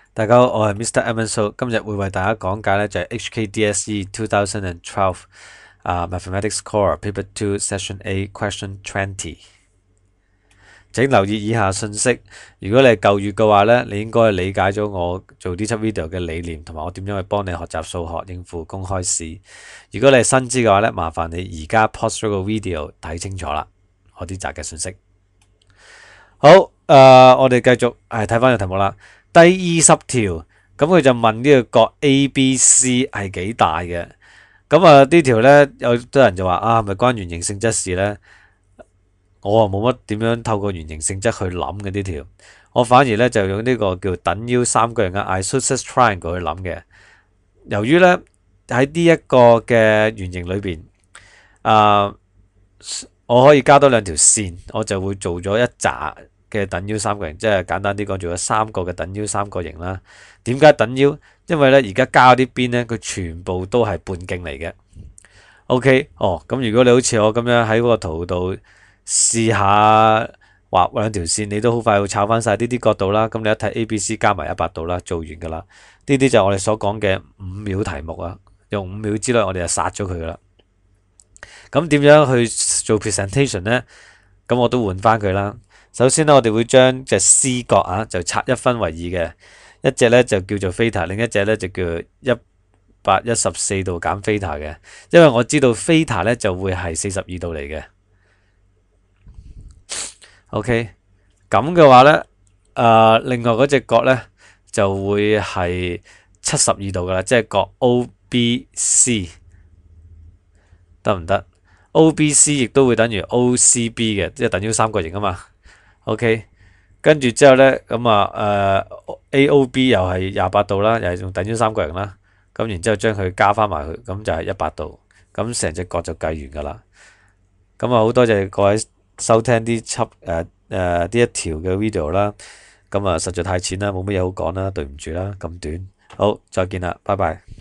大家好，我係 Mr. Evan So，今日會為大家講解咧就係 HKDSE 2012Mathematics Core Paper 2 Session A Question 20。請留意以下信息。如果你係舊月嘅話咧，你應該理解咗我做呢輯 video 嘅理念，同埋我點樣去幫你學習數學應付公開試。如果你係新知嘅話咧，麻煩你而家 pause 咗個 video 睇清楚啦，我啲集嘅信息。好，我哋繼續睇翻個題目啦。第20條，咁佢就問呢個角 ABC 係幾大嘅？咁呢條呢，有啲人就話係咪關圓形性質事呢？我冇乜點樣透過圓形性質去諗嘅呢條，我反而呢，就用呢個叫等腰三角形嘅 isosceles triangle 去諗嘅。由於呢，喺呢一個嘅圓形裏邊，我可以加多兩條線，我就會做咗一紮嘅等腰三角形，即係簡單啲講，做咗三個嘅等腰三角形啦。點解等腰？因為咧而家加嗰啲邊咧，佢全部都係半徑嚟嘅。OK，咁如果你好似我咁樣喺嗰個圖度試下畫兩條線，你都好快會抄翻晒呢啲角度啦。咁你一睇 ABC 加埋100度啦，做完噶啦。呢啲就係我哋所講嘅5秒題目啊，用5秒之內我哋就殺咗佢噶啦。咁點樣去做 presentation 呢？咁我都換翻佢啦。首先呢，我哋會將隻 C 角就拆1分為2嘅，一隻呢就叫做 theta，另一隻呢就叫114度減 theta 嘅。因為我知道 theta 呢就會係42度嚟嘅。OK，咁嘅話呢，另外嗰隻角呢就會係72度噶啦，即係角 OBC 得唔得？OBC 亦都會等於 OCB 嘅，即係等於三角形啊嘛。OK，跟住之後呢，咁AOB 又係28度啦，又係用等於三角形啦。咁然之後將佢加翻埋去，咁就係100度。咁成隻角就計完噶啦。咁好多謝各位收聽呢一條嘅 video 啦。咁實在太淺啦，冇乜嘢好講啦，對唔住啦，咁短。好，再見啦，拜拜。